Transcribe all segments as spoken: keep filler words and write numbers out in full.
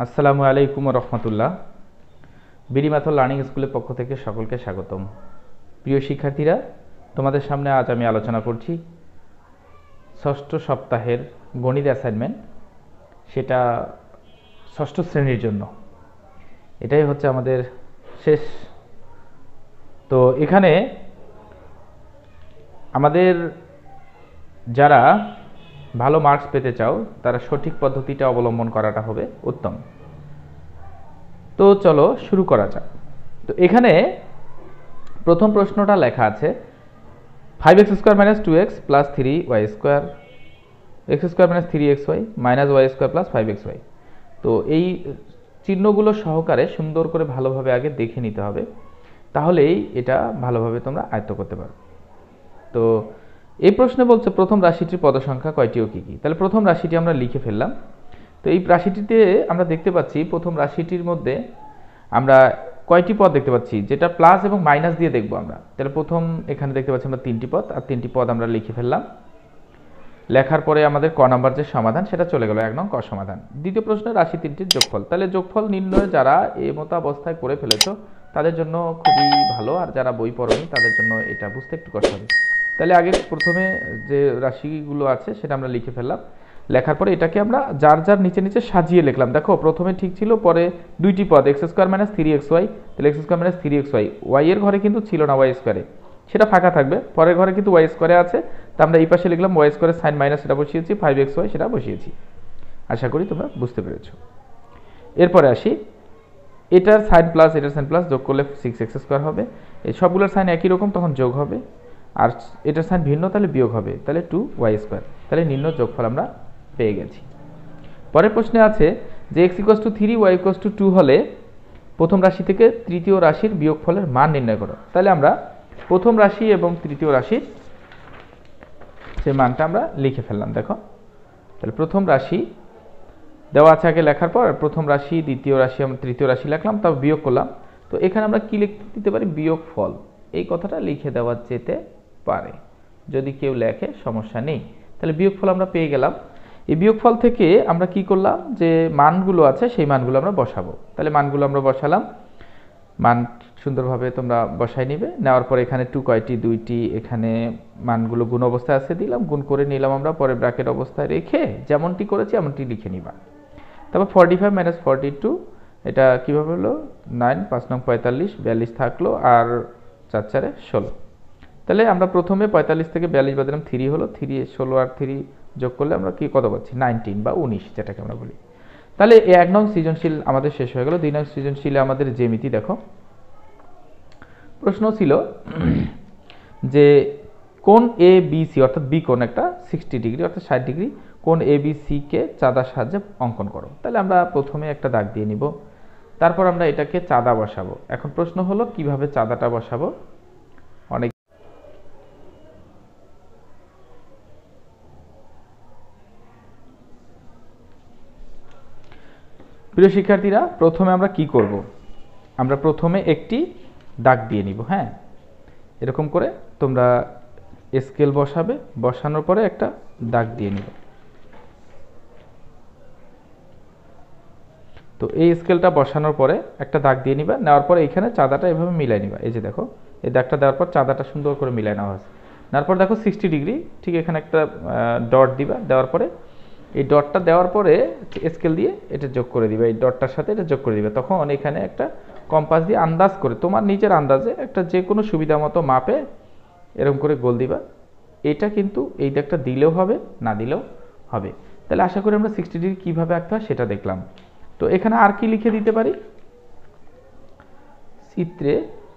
আসসালামু আলাইকুম রহমতুল্লাহ। BD method learning স্কুলের পক্ষ থেকে সকলকে স্বাগতম। প্রিয় শিক্ষার্থীরা, তোমাদের সামনে আজ আমি আলোচনা করছি ষষ্ঠ সপ্তাহের গণিত অ্যাসাইনমেন্ট, সেটা ষষ্ঠ শ্রেণীর জন্য। এটাই হচ্ছে আমাদের শেষ। তো এখানে আমাদের যারা ভালো মার্কস পেতে চাও তারা সঠিক পদ্ধতিটা অবলম্বন করাটা হবে উত্তম। তো চলো শুরু করা যাক। তো এখানে প্রথম প্রশ্নটা লেখা আছে five x square minus two x plus three y square, x square minus three x y minus y square plus five x y. তো এই চিহ্নগুলো সহকারে সুন্দর করে ভালোভাবে আগে দেখে নিতে হবে, তাহলেই এটা ভালোভাবে তোমরা আয়ত্ত করতে পারো। তো এই প্রশ্নে বলছে প্রথম রাশিটির পদ সংখ্যা কয়টি ও কী কী। তাহলে প্রথম রাশিটি আমরা লিখে ফেললাম। তো এই রাশিটিতে আমরা দেখতে পাচ্ছি প্রথম রাশিটির মধ্যে আমরা কয়টি পদ দেখতে পাচ্ছি, যেটা প্লাস এবং মাইনাস দিয়ে দেখবো আমরা। তাহলে প্রথম এখানে দেখতে পাচ্ছি আমরা তিনটি পদ, আর তিনটি পদ আমরা লিখে ফেললাম। লেখার পরে আমাদের ক নাম্বার যে সমাধান সেটা চলে গেল, এক নং ক সমাধান। দ্বিতীয় প্রশ্নের রাশি তিনটির যোগফল। তাহলে যোগফল নির্ণয় যারা এই মতো অবস্থায় করে ফেলেছ তাদের জন্য খুবই ভালো, আর যারা বই পড়নি তাদের জন্য এটা বুঝতে একটু কষ্ট হবে। তাহলে আগে প্রথমে যে রাশিগুলো আছে সেটা আমরা লিখে ফেললাম। লেখার পরে এটাকে আমরা যার যার নিচে নিচে সাজিয়ে লিখলাম। দেখো প্রথমে ঠিক ছিল, পরে দুইটি পদ x square minus three x y, তাহলে x square minus three x y, y এর ঘরে কিন্তু ছিল না ওয়াই স্কোয়ারে, সেটা ফাঁকা থাকবে। পরের ঘরে কিন্তু ওয়াই স্কোয়ারে আছে, তা আমরা এই পাশে লিখলাম ওয়াই স্কোয়ারের সাইন মাইনাস সেটা বসিয়েছি, ফাইভ এক্স ওয়াই সেটা বসিয়েছি। আশা করি তোমরা বুঝতে পেরেছো। এরপরে আসি, এটার সাইন প্লাস এটার সাইন প্লাস যোগ করলে সিক্স এক্স স্কোয়ার হবে। এই সবগুলোর সাইন একই রকম, তখন যোগ হবে, আর এটার সাইন ভিন্ন তাহলে বিয়োগ হবে, তাহলে টু ওয়াই স্কোয়ার। তাহলে নিম্ন যোগফল আমরা পেয়ে গেছি। পরের প্রশ্নে আছে যে x equals to three y equals to two হলে প্রথম রাশি থেকে তৃতীয় রাশির বিয়োগফলের মান নির্ণয় করো। তাহলে আমরা প্রথম রাশি এবং তৃতীয় রাশির সে মানটা আমরা লিখে ফেললাম। দেখো তাহলে প্রথম রাশি দেওয়া আছে আগে লেখার পর, প্রথম রাশি দ্বিতীয় রাশি আমরা তৃতীয় রাশি লিখলাম, তাও বিয়োগ করলাম। তো এখানে আমরা কি লিখতে দিতে পারি, বিয়োগফল, এই কথাটা লিখে দেওয়া যেতে পারে, যদি কেউ লেখে সমস্যা নেই। তাহলে বিয়োগফল আমরা পেয়ে গেলাম। এই বিয়োগফল থেকে আমরা কি করলাম, যে মানগুলো আছে সেই মানগুলো আমরা বসাবো। তাহলে মানগুলো আমরা বসালাম, মান সুন্দরভাবে তোমরা বসাই নিবে। নেওয়ার পরে এখানে টু কয়টি, দুইটি, এখানে মানগুলো গুণ অবস্থায় আছে দিলাম, গুণ করে নিলাম আমরা, পরে ব্র্যাকেট অবস্থায় রেখে যেমনটি করেছি এমনটি লিখে নিবা। তারপর forty five minus forty two, এটা কীভাবে হলো, নাইন পাঁচ নং পঁয়তাল্লিশ, বিয়াল্লিশ থাকলো, আর চার চারে ষোলো। তাহলে আমরা প্রথমে পঁয়তাল্লিশ থেকে বিয়াল্লিশ বাদ দিলাম, থ্রি হলো, থ্রি ষোলো আর থ্রি যোগ করলে আমরা কি কত পাচ্ছি, নাইনটিন বা উনিশ যেটাকে আমরা বলি। তাহলে এই এক নং সৃজনশীল আমাদের শেষ হয়ে গেল। দুই নং সৃজনশীলে আমাদের জ্যামিতি দেখো, প্রশ্ন ছিল যে কোন এ বি সি অর্থাৎ বি কোণ একটা সিক্সটি ডিগ্রি অর্থাৎ ষাট ডিগ্রি, কোন এ বি সি কে চাঁদার সাহায্যে অঙ্কন করো। তাহলে আমরা প্রথমে একটা দাগ দিয়ে নিব, তারপর আমরা এটাকে চাঁদা বসাবো। এখন প্রশ্ন হলো কিভাবে চাঁদাটা বসাবো। অনেক প্রিয় শিক্ষার্থীরা, প্রথমে আমরা কি করব, আমরা প্রথমে একটি দাগ দিয়ে নিব। হ্যাঁ, এরকম করে তোমরা স্কেল বসাবে, বসানোর পরে একটা দাগ দিয়ে নিব। তো এই স্কেলটা বসানোর পরে একটা দাগ দিয়ে নিবা, নেওয়ার পরে এখানে চাঁদাটা এভাবে মিলাই নিবা। এই যে দেখো এই দাগটা দেওয়ার পর চাঁদাটা সুন্দর করে মিলাই নেওয়া হয়েছে। নেওয়ার পর দেখো সিক্সটি ডিগ্রি, ঠিক এখানে একটা ডট দিবা, দেওয়ার পরে এই ডটটা দেওয়ার পরে স্কেল দিয়ে এটা যোগ করে দিবে, এই ডটটার সাথে এটা যোগ করে দিবে। তখন এখানে একটা কম্পাস দিয়ে আন্দাজ করে তোমার নিজের আন্দাজে একটা যে কোনো সুবিধা মতো মাপে এরকম করে গোল দিবা। এটা কিন্তু এই দাগটা দিলেও হবে, না দিলেও হবে। তাহলে আশা করি আমরা সিক্সটি ডিগ্রি কীভাবে আঁকতে হয় সেটা দেখলাম। তো এখানে আর কি লিখে দিতে পারি, চিত্রে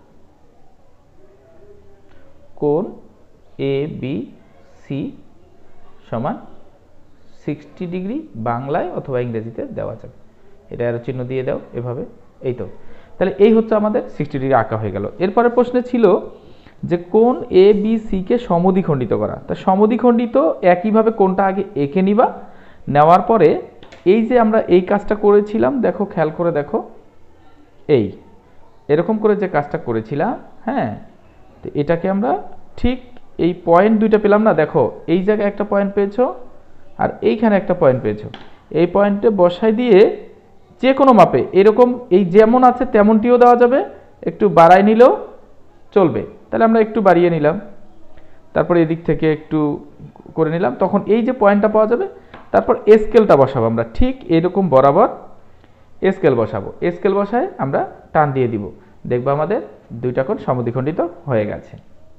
কোণ এ বি সি সমান সিক্সটি ডিগ্রি বাংলায় অথবা ইংরেজিতে দেওয়া যাবে। এটা আরো চিহ্ন দিয়ে দাও এভাবে, এই তো। তাহলে এই হচ্ছে আমাদের সিক্সটি ডিগ্রি আঁকা হয়ে গেল। এরপরে প্রশ্নে ছিল যে কোণ এ বি সি কে সমদ্বিখণ্ডিত করা। তা সমদ্বিখণ্ডিত একইভাবে কোণটা আগে এঁকে নিবা, নেওয়ার পরে এই যে আমরা এই কাজটা করেছিলাম, দেখো খেয়াল করে দেখো, এই এরকম করে যে কাজটা করেছিলাম, হ্যাঁ, তো এটাকে আমরা ঠিক এই পয়েন্ট দুইটা পেলাম না, দেখো এই জায়গায় একটা পয়েন্ট পেয়েছো আর এইখানে একটা পয়েন্ট পেয়েছো, এই পয়েন্টে বসাই দিয়ে যে কোনো মাপে এরকম এই যেমন আছে তেমনটিও দেওয়া যাবে, একটু বাড়াই নিলেও চলবে। তাহলে আমরা একটু বাড়িয়ে নিলাম, তারপর এদিক থেকে একটু করে নিলাম, তখন এই যে পয়েন্টটা পাওয়া যাবে। তারপর স্কেলটা বসাবো আমরা ঠিক এরকম বরাবর স্কেল বসাবো। স্কেল বসায় আমরা টান দিয়ে দিব, দেখবো আমাদের দুইটা কোণ সমদ্বিখণ্ডিত হয়ে গেছে।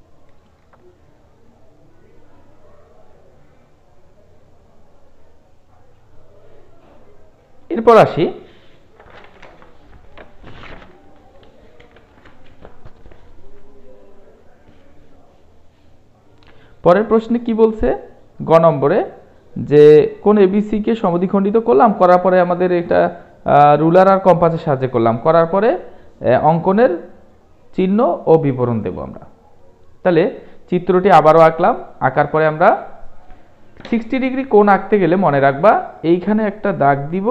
এরপর আসি পরের প্রশ্নে কি বলছে, গ নম্বরে যে কোন এবিসি কে সমদ্বিখণ্ডিত করলাম, করার পরে আমাদের এটা রুলার আর কম্পাসের সাহায্যে করলাম, করার পরে অঙ্কনের চিহ্ন ও বিবরণ দেব আমরা। তাহলে চিত্রটি আবারও আঁকলাম, আঁকার পরে আমরা সিক্সটি ডিগ্রি কোণ আঁকতে গেলে মনে রাখবা এইখানে একটা দাগ দিব,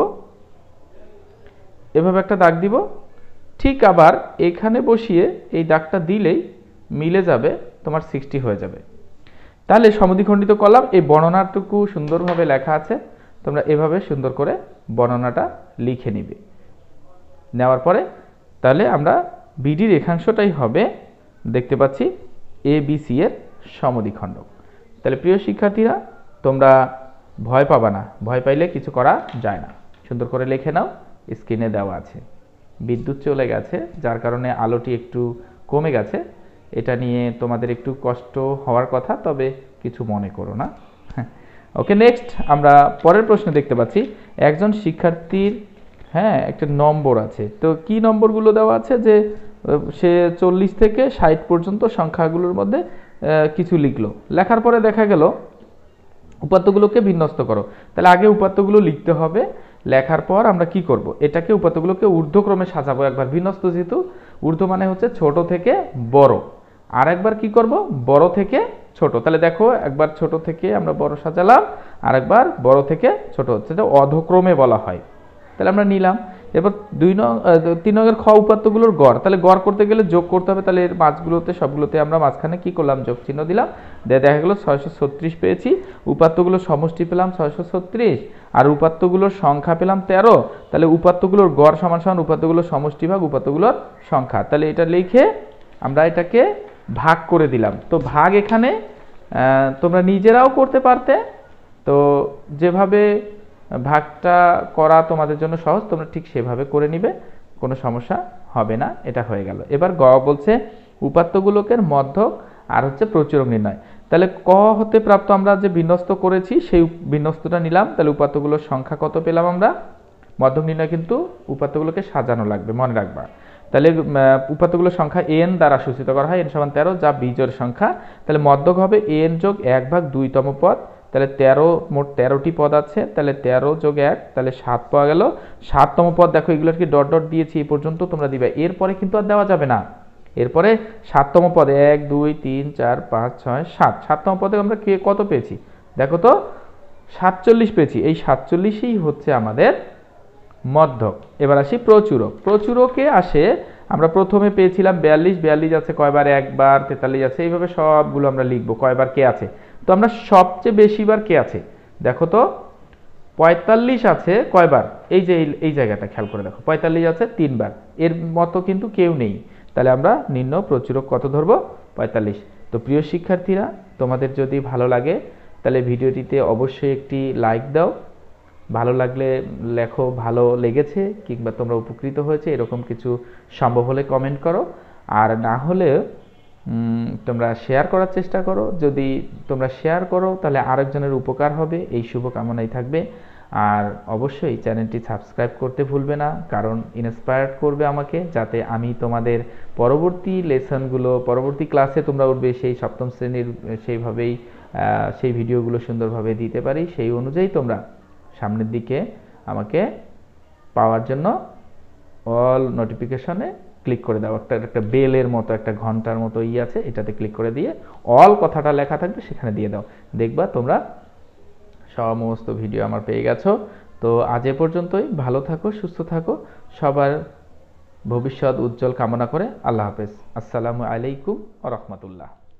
এভাবে একটা দাগ দিব, ঠিক আবার এখানে বসিয়ে এই দাগটা দিলেই মিলে যাবে, তোমার সিক্সটি হয়ে যাবে। তাহলে সমদ্বিখণ্ডিত করলাম, এই বর্ণনাটুকু সুন্দরভাবে লেখা আছে, তোমরা এভাবে সুন্দর করে বর্ণনাটা লিখে নিবে। নেওয়ার পরে তাহলে আমরা বিডি রেখাংশটাই হবে, দেখতে পাচ্ছি এ বি সি এর সমদ্বিখণ্ডক। তাহলে প্রিয় শিক্ষার্থীরা তোমরা ভয় পাবা না, ভয় পাইলে কিছু করা যায় না, সুন্দর করে লিখে নাও। স্ক্রিনে দেওয়া আছে, বিদ্যুৎ চলে গেছে যার কারণে আলোটি একটু কমে গেছে, এটা নিয়ে তোমাদের একটু কষ্ট হওয়ার কথা, তবে কিছু মনে করো না। ওকে, নেক্সট আমরা পরের প্রশ্ন দেখতে পাচ্ছি একজন শিক্ষার্থীর হ্যাঁ একটা নম্বর আছে, তো কি নম্বরগুলো দেওয়া আছে যে সে চল্লিশ থেকে ষাট পর্যন্ত সংখ্যাগুলোর মধ্যে কিছু লিখলো, লেখার পরে দেখা গেল উপাত্তগুলোকে বিন্যস্ত করো। তাহলে আগে উপাত্তগুলো লিখতে হবে, লেখার পর আমরা কি করব, এটাকে উপাত্তগুলোকে ঊর্ধ্বক্রমে সাজাবো। একবার বিন্যস্ত, যেহেতু ঊর্ধ্ব মানে হচ্ছে ছোট থেকে বড়, আর একবার কি করব বড় থেকে ছোট। তাহলে দেখো একবার ছোট থেকে আমরা বড় সাজালাম, আর একবার বড় থেকে ছোট, হচ্ছে যে অধক্রমে বলা হয়। তাহলে আমরা নিলাম। এবার দুই নং তিন নংয়ের খ উপাত্তগুলোর গড়, তাহলে গড় করতে গেলে যোগ করতে হবে। তাহলে এর মাঝগুলোতে সবগুলোতে আমরা মাঝখানে কি করলাম, যোগ চিহ্ন দিলাম, দেখা গেল ছয়শো ছত্রিশ পেয়েছি। উপাত্তগুলোর সমষ্টি পেলাম ছয়শো ছত্রিশ, আর উপাত্তগুলোর সংখ্যা পেলাম তেরো। তাহলে উপাত্তগুলোর গড় সমান সমান উপাত্তগুলোর সমষ্টি ভাগ উপাত্তগুলোর সংখ্যা। তাহলে এটা লিখে আমরা এটাকে ভাগ করে দিলাম। তো ভাগ এখানে তোমরা নিজেরাও করতে পারতে, তো যেভাবে ভাগটা করা তোমাদের জন্য সহজ তোমরা ঠিক সেভাবে করে নিবে, কোনো সমস্যা হবে না। এটা হয়ে গেল। এবার গ বলছে উপাত্তগুলোকে মধ্যক আর হচ্ছে প্রচুরক নির্ণয়। তাহলে ক হতে প্রাপ্ত আমরা যে বিন্যস্ত করেছি সেই বিন্যস্তটা নিলাম। তাহলে উপাত্তগুলোর সংখ্যা কত পেলাম আমরা, মধ্যক নির্ণয় কিন্তু উপাত্তগুলোকে সাজানো লাগবে, মনে রাখবা। তাহলে উপাত্তগুলোর সংখ্যা এন দ্বারা সূচিত করা হয়, এন সমান তেরো, যা বিজোড় সংখ্যা। তাহলে মধ্যক হবে এন যোগ এক ভাগ দুইতম পদ। তাহলে তেরো, মোট তেরোটি পদ আছে, তাহলে তেরো যোগ এক, তাহলে সাত পাওয়া গেল। সাততম পদ দেখো এগুলোর কি ডট ডট দিয়েছি, এই পর্যন্ত তোমরা দিবে, এরপরে কিন্তু আর দেওয়া যাবে না। এরপরে সাততম পদে এক দুই তিন চার পাঁচ ছয় সাত, সাততম পদে আমরা কে কত পেয়েছি দেখো তো, সাতচল্লিশ পেয়েছি। এই সাতচল্লিশই হচ্ছে আমাদের মধ্যক। এবার আসি প্রচুরক। প্রচুরকে আসে আমরা প্রথমে পেয়েছিলাম বিয়াল্লিশ, বিয়াল্লিশ আছে কয়বার, একবার, তেতাল্লিশ আছে, এইভাবে সবগুলো আমরা লিখবো কয়বার কে আছে। তো আমরা সবচেয়ে বেশিবার কে আছে দেখো তো, পঁয়তাল্লিশ আছে কয়বার, এই যে এই জায়গাটা খেয়াল করে দেখো, পঁয়তাল্লিশ আছে তিনবার, এর মতো কিন্তু কেউ নেই। তাহলে আমরা নিম্ন প্রচুরক কত ধরবো, পঁয়তাল্লিশ। তো প্রিয় শিক্ষার্থীরা তোমাদের যদি ভালো লাগে তাহলে ভিডিওটিতে অবশ্যই একটি লাইক দাও, ভালো লাগলে লেখো ভালো লেগেছে কিংবা তোমরা উপকৃত হয়েছে, এরকম কিছু সম্ভব হলে কমেন্ট করো, আর না হলে তোমরা শেয়ার করার চেষ্টা করো। যদি তোমরা শেয়ার করো তাহলে আরেকজনের উপকার হবে, এই শুভকামনাই থাকবে। আর অবশ্যই চ্যানেলটি সাবস্ক্রাইব করতে ভুলবে না, কারণ ইন্সপায়ার্ড করবে আমাকে, যাতে আমি তোমাদের পরবর্তী লেসনগুলো পরবর্তী ক্লাসে তোমরা উঠবে সেই সপ্তম শ্রেণীর সেইভাবেই সেই ভিডিওগুলো সুন্দরভাবে দিতে পারি। সেই অনুযায়ী তোমরা সামনের দিকে আমাকে পাওয়ার জন্য অল নোটিফিকেশনে ক্লিক করে দাও, একটা একটা বেলের মতো একটা ঘন্টার মতো ই আছে, এটাতে ক্লিক করে দিয়ে অল কথাটা লেখা থাকবে সেখানে দিয়ে দাও, দেখবা তোমরা সমস্ত ভিডিও আমার পেয়ে গেছো। তো আজ এ পর্যন্তই, ভালো থাকো, সুস্থ থাকো, সবার ভবিষ্যৎ উজ্জ্বল কামনা করে আল্লাহ হাফেজ। আসসালামু আলাইকুম ওয়া রাহমাতুল্লাহ।